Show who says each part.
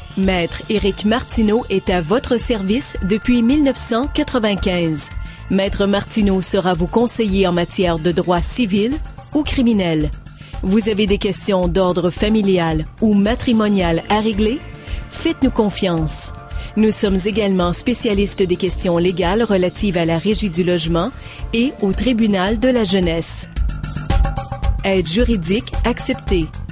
Speaker 1: Maître Éric Martineau est à votre service depuis 1995. Maître Martineau sera vous conseiller en matière de droit civil ou criminel. Vous avez des questions d'ordre familial ou matrimonial à régler? Faites-nous confiance. Nous sommes également spécialistes des questions légales relatives à la Régie du logement et au tribunal de la jeunesse. Aide juridique acceptée.